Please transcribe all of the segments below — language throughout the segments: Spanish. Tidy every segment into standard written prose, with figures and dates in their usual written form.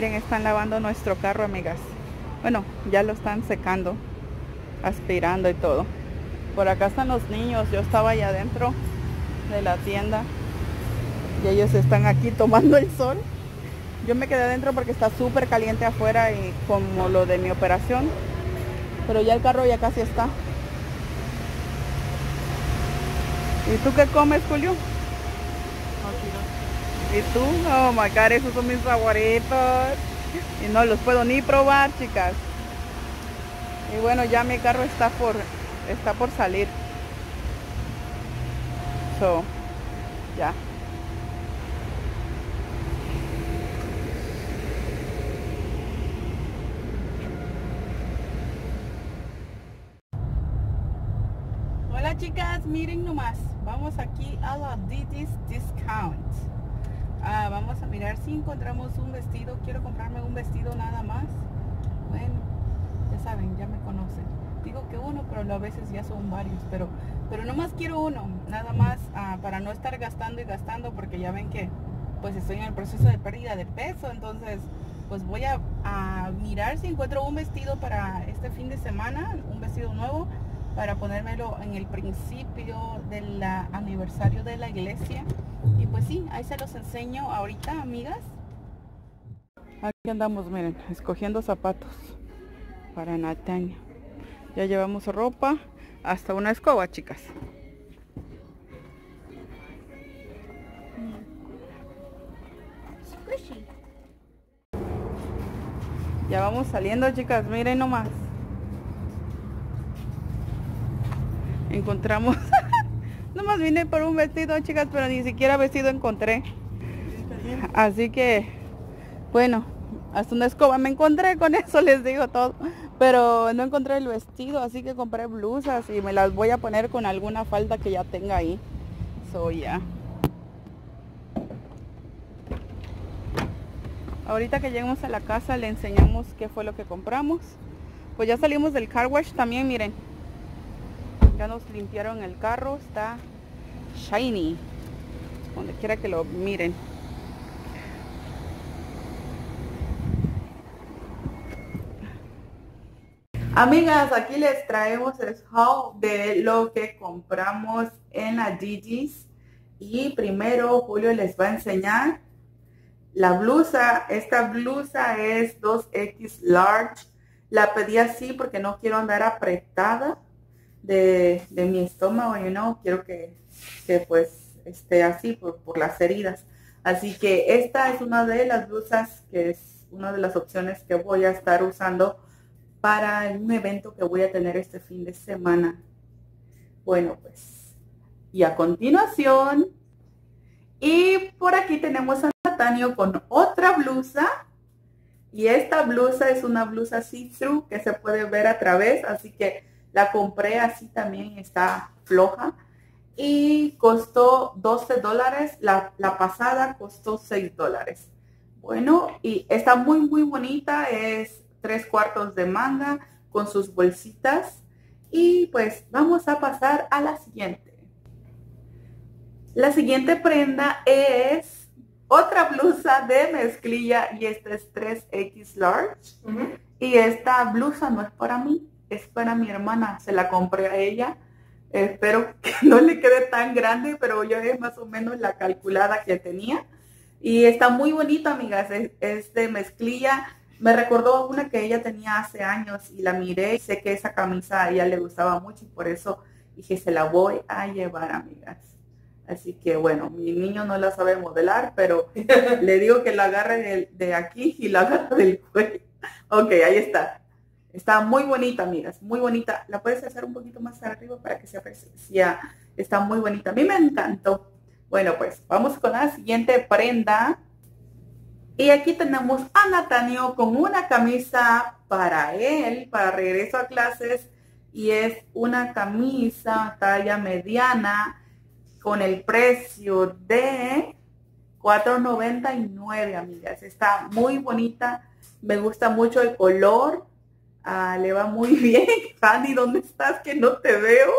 miren, están lavando nuestro carro, amigas. Bueno, ya lo están secando, aspirando y todo. Por acá están los niños. Yo estaba allá adentro de la tienda y ellos están aquí tomando el sol. Yo me quedé adentro porque está súper caliente afuera y como lo de mi operación. Pero ya el carro ya casi está. ¿Y tú qué comes, Julio? ¿Y tú? Oh my God, esos son mis favoritos. Y no los puedo ni probar, chicas. Y bueno, ya mi carro está por salir. So, ya. Hola chicas, miren nomás. Vamos aquí a la Didi's Discount. Vamos a mirar si encontramos un vestido. Quiero comprarme un vestido nada más. Bueno, ya saben, ya me conocen. Digo que uno, pero a veces ya son varios. Pero nomás quiero uno, nada más, para no estar gastando y gastando, porque ya ven que pues estoy en el proceso de pérdida de peso. Entonces pues voy a mirar si encuentro un vestido para este fin de semana, un vestido nuevo, para ponérmelo en el principio del aniversario de la iglesia. Y pues sí, ahí se los enseño ahorita, amigas. Aquí andamos, miren, escogiendo zapatos para Natalia. Ya llevamos ropa, hasta una escoba, chicas. Squishy. Ya vamos saliendo, chicas, miren nomás. Encontramos nomás vine por un vestido, chicas, pero ni siquiera vestido encontré. Así que bueno, hasta una escoba me encontré, con eso les digo todo. Pero no encontré el vestido, así que compré blusas y me las voy a poner con alguna falda que ya tenga ahí. So ya. Ahorita que lleguemos a la casa le enseñamos qué fue lo que compramos. Pues ya salimos del car wash también, miren. Ya nos limpiaron el carro, está shiny, donde quiera que lo miren. Amigas, aquí les traemos el haul de lo que compramos en la Didi's. Y primero Julio les va a enseñar la blusa. Esta blusa es 2X large. La pedí así porque no quiero andar apretada de mi estómago, quiero que pues esté así por las heridas. Así que esta es una de las blusas que es una de las opciones que voy a estar usando para un evento que voy a tener este fin de semana. Bueno, pues, y a continuación, y por aquí tenemos a Natanio con otra blusa. Y esta blusa es una blusa see-through que se puede ver a través, así que la compré así también, está floja. Y costó $12, la pasada costó $6. Bueno, y está muy bonita, es 3/4 de manga con sus bolsitas. Y pues vamos a pasar a la siguiente. La siguiente prenda es otra blusa de mezclilla y esta es 3X large. Y esta blusa no es para mí, es para mi hermana. Se la compré a ella. Espero que no le quede tan grande, pero yo es más o menos la calculada que tenía. Y está muy bonita, amigas. Es de mezclilla. Me recordó a una que ella tenía hace años y la miré y sé que esa camisa a ella le gustaba mucho y por eso dije, se la voy a llevar, amigas. Así que bueno, mi niño no la sabe modelar, pero le digo que la agarre de aquí y la agarre del cuello. Ok, ahí está. Está muy bonita, amigas, muy bonita. La puedes hacer un poquito más arriba para que se aprecie. Está muy bonita. A mí me encantó. Bueno, pues vamos con la siguiente prenda. Y aquí tenemos a Natanio con una camisa para él, para regreso a clases. Y es una camisa talla mediana con el precio de $4.99, amigas. Está muy bonita. Me gusta mucho el color. Le va muy bien. Fanny, ¿dónde estás? Que no te veo.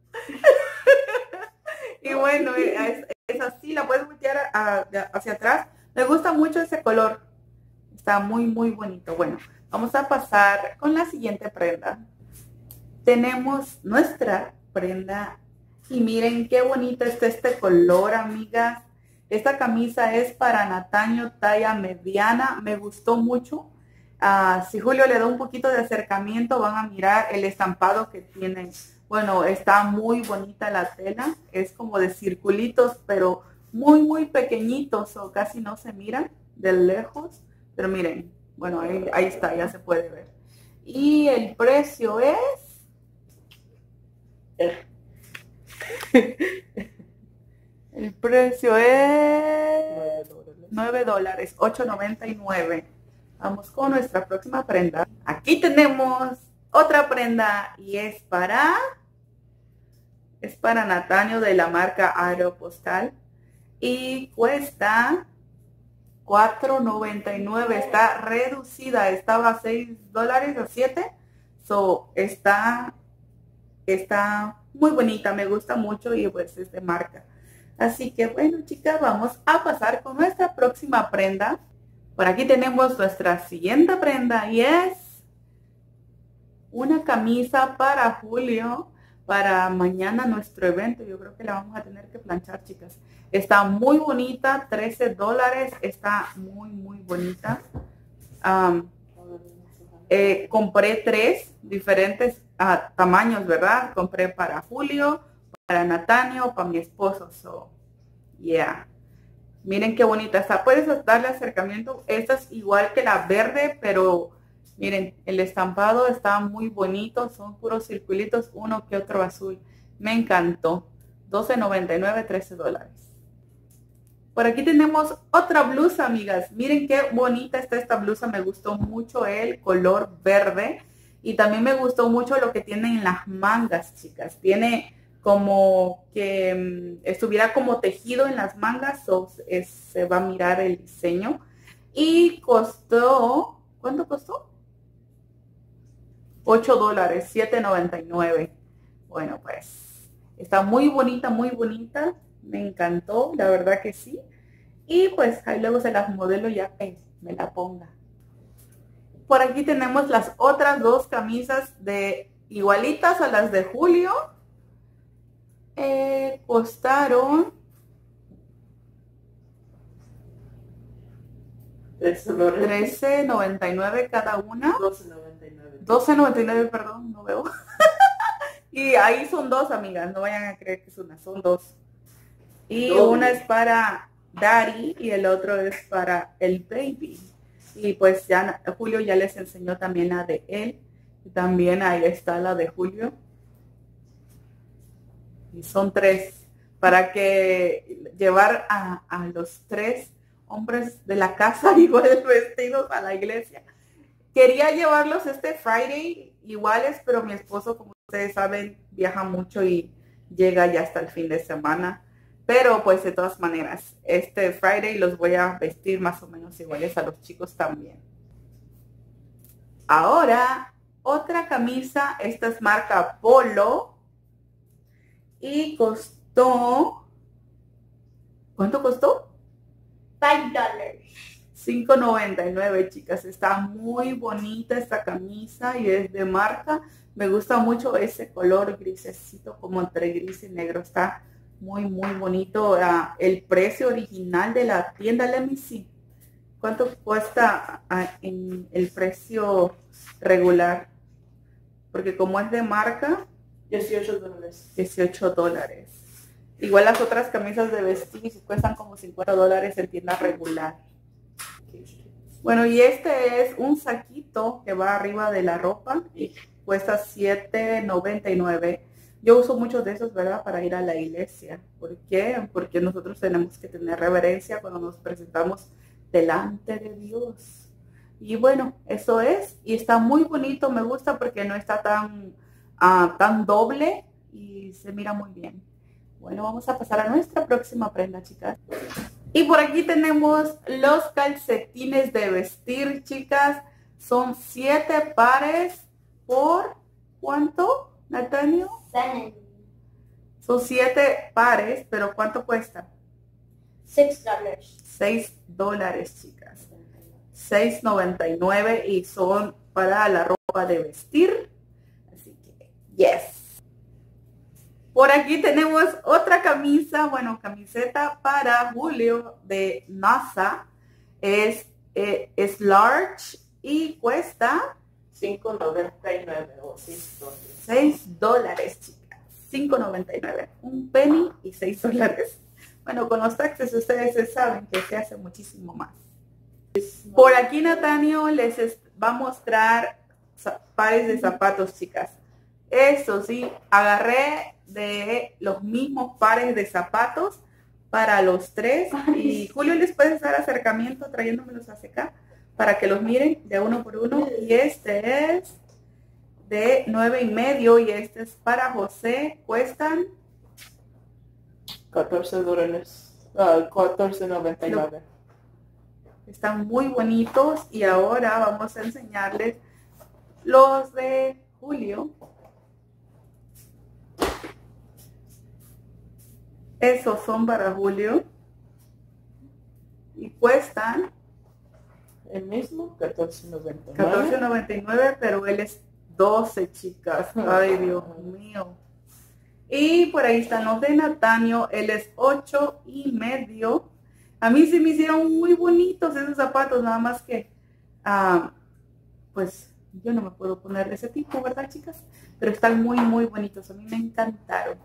Y bueno, es así. La puedes voltear hacia atrás. Me gusta mucho ese color. Está muy, muy bonito. Bueno, vamos a pasar con la siguiente prenda. Tenemos nuestra prenda y miren qué bonito está este color, amigas. Esta camisa es para Nataño, talla mediana. Me gustó mucho. Si Julio le da un poquito de acercamiento, van a mirar el estampado que tiene. Bueno, está muy bonita la tela. Es como de circulitos, pero muy, muy pequeñitos. O casi no se miran de lejos. Pero miren, bueno, ahí está, ya se puede ver. Y el precio es... El precio es $9, $8.99. Vamos con nuestra próxima prenda. Aquí tenemos otra prenda y es para Nataño de la marca Aeropostal y cuesta $4.99. Está reducida, estaba a $6 o 7. So, está muy bonita, me gusta mucho y pues es de marca. Así que bueno, chicas, vamos a pasar con nuestra próxima prenda. Por aquí tenemos nuestra siguiente prenda y es una camisa para Julio, para mañana nuestro evento. Yo creo que la vamos a tener que planchar, chicas. Está muy bonita, $13. Está muy, muy bonita. Compré 3 diferentes tamaños, ¿verdad? Compré para Julio, para Nataño, para mi esposo. So, yeah. Miren qué bonita está. Puedes darle acercamiento. Esta es igual que la verde, pero miren, el estampado está muy bonito. Son puros circulitos, uno que otro azul. Me encantó. $12.99, $13. Por aquí tenemos otra blusa, amigas. Miren qué bonita está esta blusa. Me gustó mucho el color verde. Y también me gustó mucho lo que tiene en las mangas, chicas. Tiene como que estuviera como tejido en las mangas. Se va a mirar el diseño. Y costó, ¿cuánto costó? $8, $7.99. Bueno, pues está muy bonita, muy bonita. Me encantó, la verdad que sí. Y pues ahí luego se las modelo ya que me la ponga. Por aquí tenemos las otras 2 camisas de igualitas a las de Julio. Costaron $13.99 cada una. $12.99, perdón, no veo. Y ahí son 2, amigas, no vayan a creer que es una, son 2. Y una es para Daddy y el otro es para el baby. Y pues ya Julio ya les enseñó también la de él. Y también ahí está la de Julio. Y son 3. Para que llevar a los 3 hombres de la casa igual vestidos a la iglesia. Quería llevarlos este Friday iguales, pero mi esposo, como ustedes saben, viaja mucho y llega ya hasta el fin de semana. Pero pues de todas maneras, este Friday los voy a vestir más o menos iguales a los chicos también. Ahora, otra camisa, esta es marca Polo. Y costó, ¿cuánto costó? $5. $5.99, chicas. Está muy bonita esta camisa y es de marca. Me gusta mucho ese color grisecito, como entre gris y negro. Está muy, muy bonito. El precio original de la tienda, let me see. ¿Cuánto cuesta en el precio regular? Porque como es de marca, $18. $18. Igual las otras camisas de vestir cuestan como $50 en tienda regular. Bueno, y este es un saquito que va arriba de la ropa y cuesta $7.99. Yo uso muchos de esos, ¿verdad? Para ir a la iglesia. ¿Por qué? Porque nosotros tenemos que tener reverencia cuando nos presentamos delante de Dios. Y bueno, eso es. Y está muy bonito. Me gusta porque no está tan doble y se mira muy bien. Bueno, vamos a pasar a nuestra próxima prenda, chicas. Y por aquí tenemos los calcetines de vestir, chicas. Son 7 pares por ¿cuánto, Nathaniel? Son 7 pares, pero ¿cuánto cuesta? $6. $6, chicas. $6.99 y son para la ropa de vestir. Así que, yes. Por aquí tenemos otra camisa, bueno, camiseta para Julio de NASA. Es large y cuesta $5.99 o $6. $6, chicas. $5.99. Un penny y $6. Bueno, con los taxes ustedes saben que se hace muchísimo más. Por aquí Natanio les va a mostrar pares de zapatos, chicas. Eso sí, agarré de los mismos pares de zapatos para los tres. Y Julio les puede hacer acercamiento trayéndomelos hacia acá para que los miren de uno por uno. Y este es de $9.50 y este es para José. Cuestan $14. $14.99. Están muy bonitos y ahora vamos a enseñarles los de Julio. Esos son para Julio y cuestan el mismo, $14.99. $14.99, pero él es 12, chicas. Ay, Dios mío. Y por ahí están los de Natanio, él es $8.50. A mí sí me hicieron muy bonitos esos zapatos, nada más que, pues, yo no me puedo poner de ese tipo, ¿verdad, chicas? Pero están muy, muy bonitos. A mí me encantaron.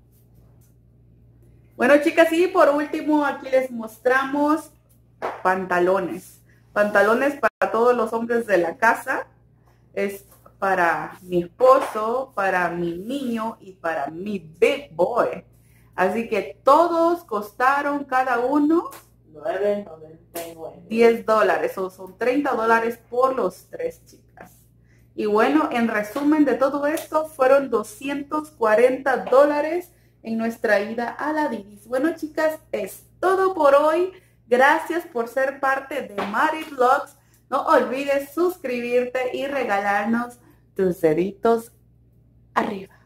Bueno, chicas, y por último, aquí les mostramos pantalones. Pantalones para todos los hombres de la casa. Es para mi esposo, para mi niño y para mi big boy. Así que todos costaron cada uno $9.99. $10. O son $30 por los tres, chicas. Y bueno, en resumen de todo esto, fueron $240 en nuestra ida a la Didis. Bueno, chicas, es todo por hoy. Gracias por ser parte de Mari Vlogs. No olvides suscribirte y regalarnos tus deditos arriba.